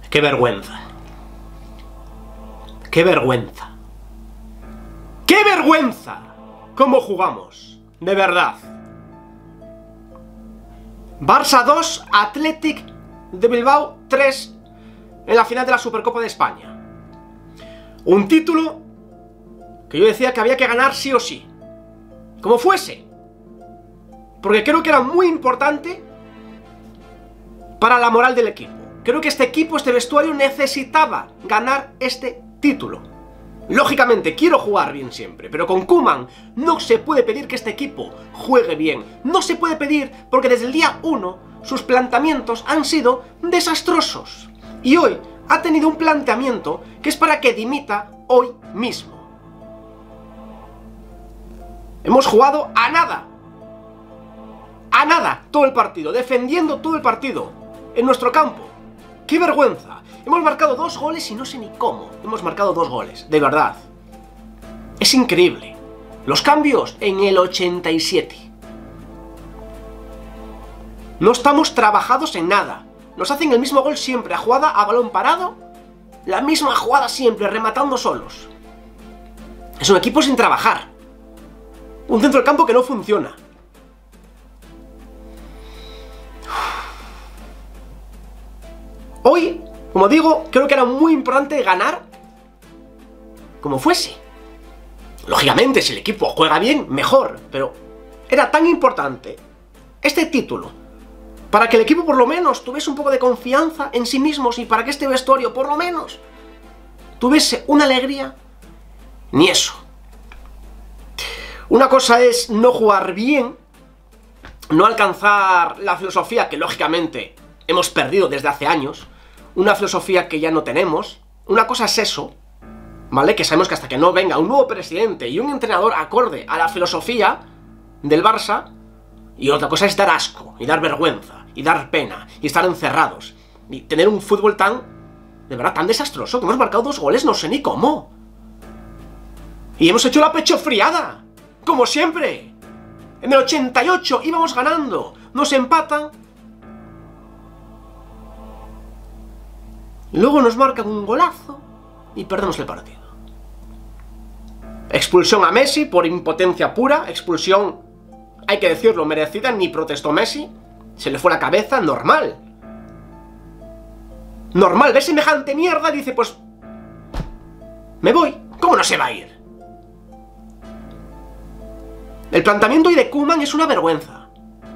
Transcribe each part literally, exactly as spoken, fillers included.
Qué vergüenza. Qué vergüenza. ¡Qué vergüenza! ¿Cómo jugamos? De verdad. Barça dos, Athletic de Bilbao tres en la final de la Supercopa de España. Un título que yo decía que había que ganar sí o sí. Como fuese. Porque creo que era muy importante para la moral del equipo. Creo que este equipo, este vestuario, necesitaba ganar este título. Lógicamente, quiero jugar bien siempre, pero con Koeman no se puede pedir que este equipo juegue bien. No se puede pedir porque desde el día uno sus planteamientos han sido desastrosos. Y hoy ha tenido un planteamiento que es para que dimita hoy mismo. Hemos jugado a nada. A nada todo el partido, defendiendo todo el partido en nuestro campo. ¡Qué vergüenza! Hemos marcado dos goles y no sé ni cómo. Hemos marcado dos goles, de verdad. Es increíble. Los cambios en el ochenta y siete. No estamos trabajados en nada. Nos hacen el mismo gol siempre, a jugada a balón parado. La misma jugada siempre, rematando solos. Es un equipo sin trabajar. Un centro del campo que no funciona. Hoy, como digo, creo que era muy importante ganar como fuese. Lógicamente, si el equipo juega bien, mejor, pero era tan importante este título para que el equipo por lo menos tuviese un poco de confianza en sí mismos y para que este vestuario por lo menos tuviese una alegría. Ni eso. Una cosa es no jugar bien, no alcanzar la filosofía que lógicamente hemos perdido desde hace años, una filosofía que ya no tenemos. Una cosa es eso, ¿vale? Que sabemos que hasta que no venga un nuevo presidente y un entrenador acorde a la filosofía del Barça, y otra cosa es dar asco, y dar vergüenza, y dar pena, y estar encerrados, y tener un fútbol tan, de verdad, tan desastroso, que hemos marcado dos goles, no sé ni cómo. Y hemos hecho la pechofriada, como siempre. En el ochenta y ocho íbamos ganando, nos empatan, luego nos marcan un golazo y perdemos el partido. Expulsión a Messi por impotencia pura, expulsión, hay que decirlo, merecida, ni protestó Messi, se le fue la cabeza, normal. Normal, ve semejante mierda y dice, pues, me voy. ¿Cómo no se va a ir? El planteamiento hoy de Koeman es una vergüenza.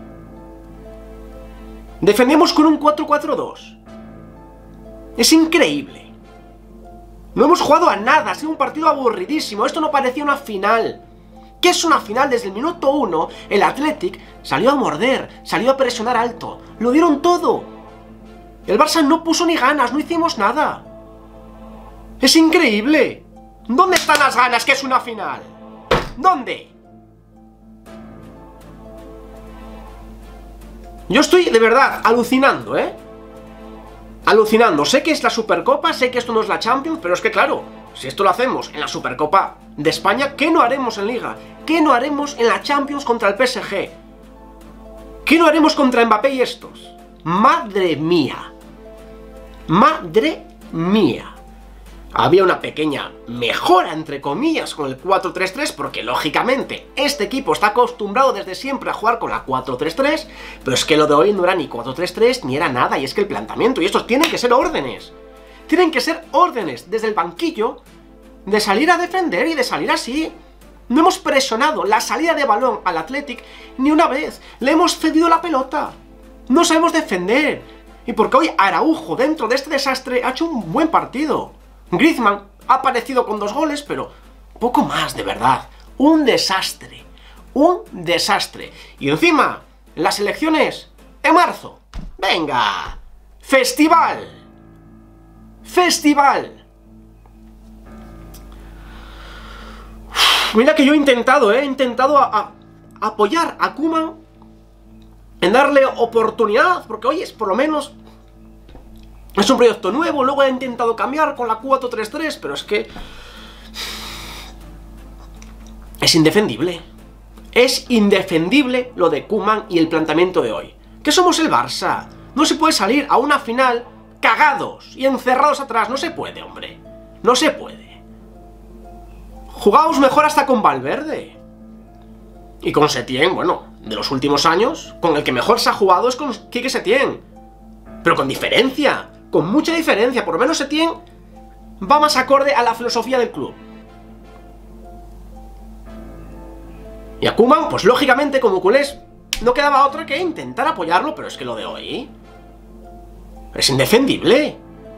Defendemos con un cuatro cuatro dos. Es increíble. No hemos jugado a nada, ha sido un partido aburridísimo. Esto no parecía una final. ¿Qué es una final? Desde el minuto uno, el Athletic salió a morder, salió a presionar alto. Lo dieron todo. El Barça no puso ni ganas, no hicimos nada. Es increíble. ¿Dónde están las ganas que es una final? ¿Dónde? Yo estoy, de verdad, alucinando, ¿eh? Alucinando. Sé que es la Supercopa, sé que esto no es la Champions, pero es que claro, si esto lo hacemos en la Supercopa de España, ¿qué no haremos en Liga? ¿Qué no haremos en la Champions contra el P S G? ¿Qué no haremos contra Mbappé y estos? ¡Madre mía! ¡Madre mía! Había una pequeña mejora, entre comillas, con el cuatro tres tres, porque lógicamente este equipo está acostumbrado desde siempre a jugar con la cuatro tres tres, pero es que lo de hoy no era ni cuatro tres tres ni era nada, y es que el planteamiento, y estos tienen que ser órdenes, tienen que ser órdenes desde el banquillo, de salir a defender y de salir así. No hemos presionado la salida de balón al Athletic ni una vez, le hemos cedido la pelota, no sabemos defender, y porque hoy Araujo, dentro de este desastre, ha hecho un buen partido. Griezmann ha aparecido con dos goles, pero poco más, de verdad. Un desastre. Un desastre. Y encima, las elecciones en marzo. ¡Venga! ¡Festival! ¡Festival! Uf, mira que yo he intentado, ¿eh? He intentado a, a, apoyar a Koeman en darle oportunidad, porque oye, es por lo menos... es un proyecto nuevo, luego he intentado cambiar con la cuatro tres tres, pero es que... es indefendible. Es indefendible lo de Koeman y el planteamiento de hoy. Que somos el Barça. No se puede salir a una final cagados y encerrados atrás. No se puede, hombre. No se puede. Jugaos mejor hasta con Valverde. Y con Setién, bueno, de los últimos años, con el que mejor se ha jugado es con Quique Setién. Pero con diferencia, con mucha diferencia. Por lo menos Setién va más acorde a la filosofía del club. Y a Koeman, pues lógicamente, como culés, no quedaba otra que intentar apoyarlo, pero es que lo de hoy es indefendible.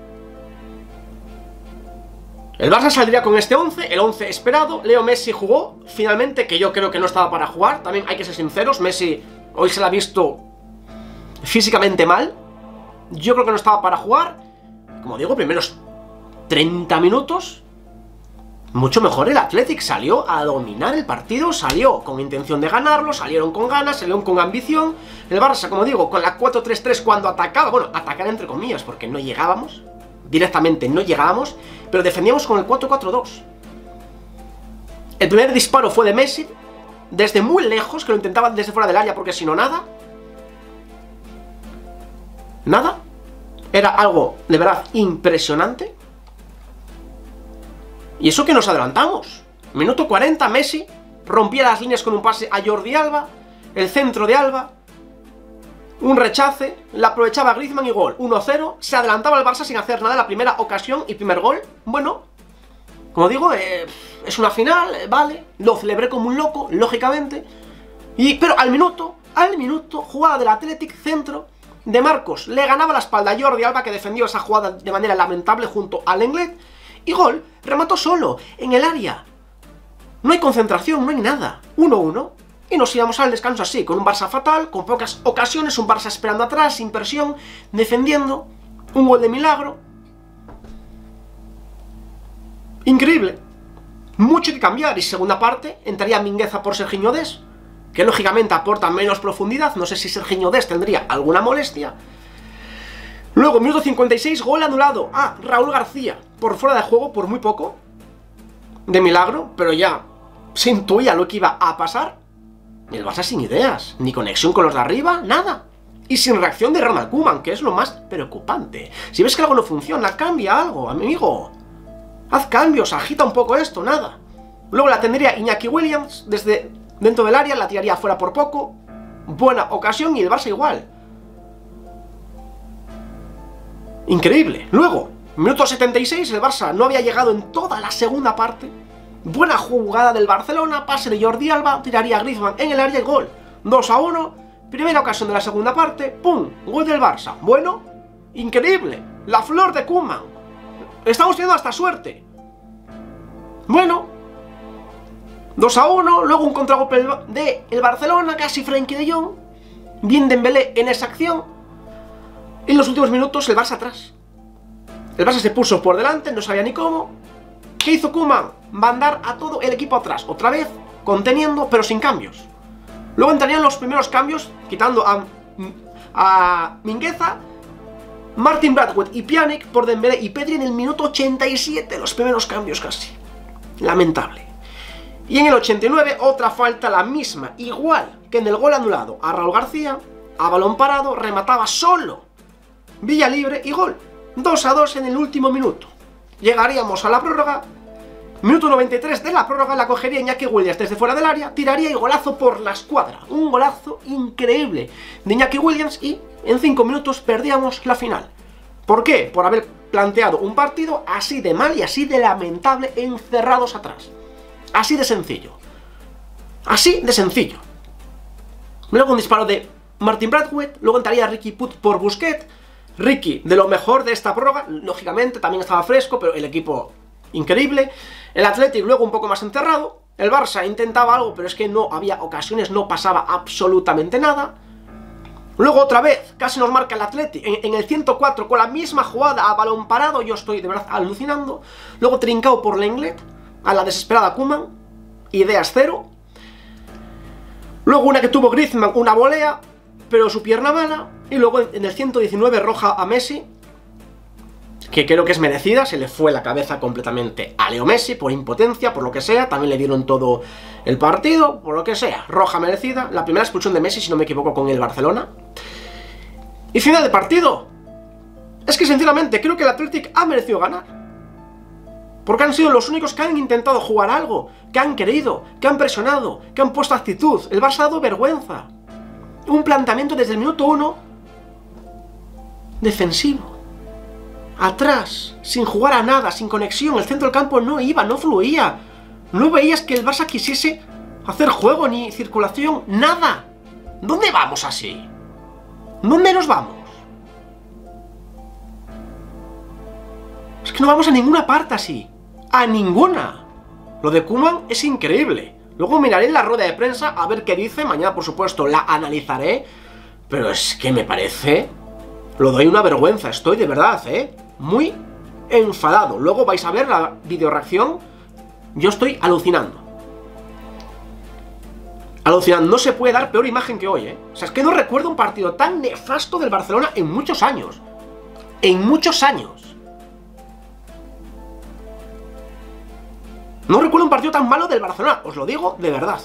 El Barça saldría con este once, el once esperado. Leo Messi jugó, finalmente, que yo creo que no estaba para jugar. También hay que ser sinceros, Messi hoy se la ha visto físicamente mal. Yo creo que no estaba para jugar. Como digo, primeros treinta minutos, mucho mejor el Athletic. Salió a dominar el partido, salió con intención de ganarlo, salieron con ganas, salieron con ambición. El Barça, como digo, con la cuatro tres tres cuando atacaba, bueno, atacar entre comillas, porque no llegábamos, directamente no llegábamos, pero defendíamos con el cuatro cuatro dos. El primer disparo fue de Messi, desde muy lejos, que lo intentaba desde fuera del área, porque si no, nada. Nada. Era algo, de verdad, impresionante. Y eso que nos adelantamos. Minuto cuarenta, Messi rompía las líneas con un pase a Jordi Alba, el centro de Alba, un rechace, la aprovechaba Griezmann y gol. uno cero, se adelantaba el Barça sin hacer nada, la primera ocasión y primer gol. Bueno, como digo, eh, es una final, eh, vale, lo celebré como un loco, lógicamente. Y, pero al minuto, al minuto, jugada del Athletic, centro de Marcos, le ganaba la espalda a Jordi Alba, que defendió esa jugada de manera lamentable junto al Lenglet. Y gol, remató solo, en el área. No hay concentración, no hay nada. uno uno. Y nos íbamos al descanso así, con un Barça fatal, con pocas ocasiones, un Barça esperando atrás, sin presión, defendiendo. Un gol de milagro. Increíble. Mucho que cambiar. Y segunda parte, entraría Mingueza por Sergiño Dest, que lógicamente aporta menos profundidad. No sé si Sergiño Dest tendría alguna molestia. Luego, minuto cincuenta y seis, gol anulado a Raúl García, por fuera de juego, por muy poco. De milagro, pero ya se intuía lo que iba a pasar. Y el Barça sin ideas, ni conexión con los de arriba, nada. Y sin reacción de Ronald Koeman, que es lo más preocupante. Si ves que algo no funciona, cambia algo, amigo. Haz cambios, agita un poco esto, nada. Luego la tendría Iñaki Williams, desde dentro del área, la tiraría fuera por poco. Buena ocasión y el Barça igual. Increíble. Luego, minuto setenta y seis, el Barça no había llegado en toda la segunda parte. Buena jugada del Barcelona, pase de Jordi Alba, tiraría a Griezmann en el área y gol. dos a uno, primera ocasión de la segunda parte, ¡pum! Gol del Barça. Bueno, increíble. La flor de Koeman. Estamos teniendo hasta suerte. Bueno, dos a uno, luego un contragolpe de el Barcelona, casi Frenkie de Jong. Bien Dembélé en esa acción. En los últimos minutos el Barça atrás. El Barça se puso por delante, no sabía ni cómo. ¿Qué hizo Koeman? Mandar a todo el equipo atrás. Otra vez, conteniendo, pero sin cambios. Luego entrarían los primeros cambios, quitando a, a Mingueza, Martin Braithwaite y Pjanic por Dembélé y Pedri en el minuto ochenta y siete. Los primeros cambios casi. Lamentable. Y en el ochenta y nueve, otra falta, la misma, igual que en el gol anulado a Raúl García, a balón parado, remataba solo Villa libre y gol. dos a dos en el último minuto. Llegaríamos a la prórroga. Minuto noventa y tres de la prórroga, la cogería Iñaki Williams desde fuera del área, tiraría y golazo por la escuadra. Un golazo increíble de Iñaki Williams y en cinco minutos perdíamos la final. ¿Por qué? Por haber planteado un partido así de mal y así de lamentable, encerrados atrás. Así de sencillo. Así de sencillo. Luego un disparo de Martin Braithwaite, luego entraría Riqui Puig por Busquets. Riqui, de lo mejor de esta prórroga, lógicamente también estaba fresco, pero el equipo increíble. El Athletic luego un poco más encerrado. El Barça intentaba algo, pero es que no había ocasiones, no pasaba absolutamente nada. Luego otra vez, casi nos marca el Athletic en, en el ciento cuatro con la misma jugada a balón parado. Yo estoy de verdad alucinando. Luego trincado por Lenglet, a la desesperada Koeman. Ideas cero. Luego una que tuvo Griezmann, una volea, pero su pierna mala. Y luego en el ciento diecinueve roja a Messi, que creo que es merecida, se le fue la cabeza completamente a Leo Messi, por impotencia, por lo que sea, también le dieron todo el partido, por lo que sea, roja merecida, la primera expulsión de Messi, si no me equivoco, con el Barcelona. Y final de partido, Es que sinceramente creo que el Athletic ha merecido ganar. Porque han sido los únicos que han intentado jugar algo, que han querido, que han presionado, que han puesto actitud. El Barça ha dado vergüenza. Un planteamiento desde el minuto uno defensivo. Atrás, sin jugar a nada, sin conexión. El centro del campo no iba, no fluía. No veías que el Barça quisiese hacer juego ni circulación, nada. ¿Dónde vamos así? ¿Dónde nos vamos? Es que no vamos a ninguna parte así. ¡A ninguna! Lo de Koeman es increíble. Luego miraré la rueda de prensa a ver qué dice. Mañana, por supuesto, la analizaré. Pero es que me parece... Lo doy una vergüenza. Estoy de verdad, ¿eh? Muy enfadado. Luego vais a ver la videoreacción. Yo estoy alucinando. Alucinando. No se puede dar peor imagen que hoy, ¿eh? O sea, es que no recuerdo un partido tan nefasto del Barcelona en muchos años. En muchos años. No recuerdo un partido tan malo del Barcelona, os lo digo de verdad.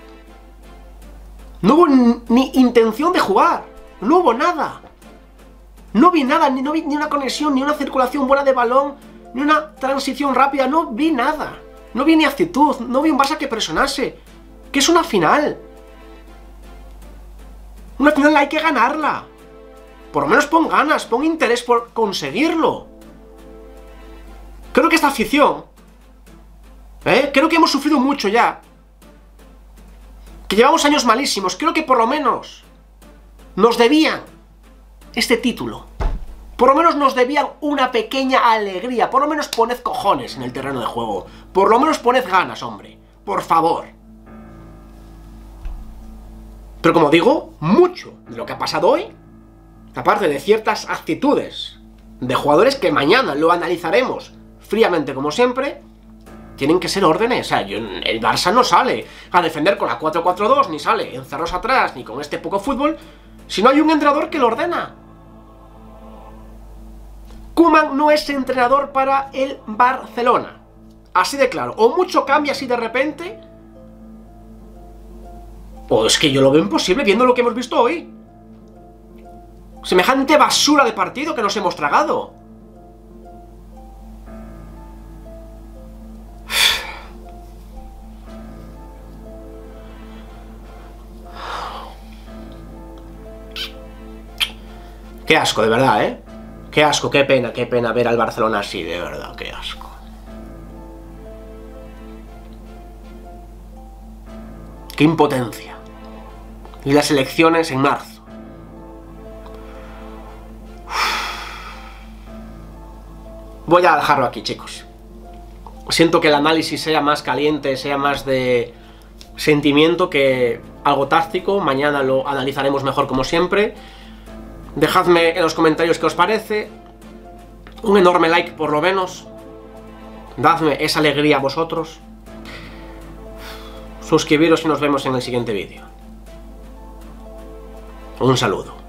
No hubo ni intención de jugar, no hubo nada. No vi nada, ni, no vi ni una conexión, ni una circulación buena de balón, ni una transición rápida, no vi nada. No vi ni actitud, no vi un Barça que presionase. Que es una final. Una final hay que ganarla. Por lo menos pon ganas, pon interés por conseguirlo. Creo que esta afición... ¿Eh? Creo que hemos sufrido mucho ya. Que llevamos años malísimos. Creo que por lo menos nos debían este título. Por lo menos nos debían una pequeña alegría. Por lo menos poned cojones en el terreno de juego. Por lo menos poned ganas, hombre. Por favor. Pero como digo, mucho de lo que ha pasado hoy, aparte de ciertas actitudes de jugadores que mañana lo analizaremos fríamente como siempre, tienen que ser órdenes. O sea, yo, el Barça no sale a defender con la cuatro cuatro dos, ni sale encerrados atrás, ni con este poco fútbol, si no hay un entrenador que lo ordena. Koeman no es entrenador para el Barcelona. Así de claro. O mucho cambia así de repente, o es que yo lo veo imposible viendo lo que hemos visto hoy. Semejante basura de partido que nos hemos tragado. Qué asco, de verdad, ¿eh? Qué asco, qué pena, qué pena ver al Barcelona así, de verdad, qué asco. Qué impotencia. Y las elecciones en marzo. Voy a dejarlo aquí, chicos. Siento que el análisis sea más caliente, sea más de sentimiento que algo táctico. Mañana lo analizaremos mejor como siempre. Dejadme en los comentarios qué os parece. Un enorme like por lo menos. Dadme esa alegría a vosotros. Suscribiros y nos vemos en el siguiente vídeo. Un saludo.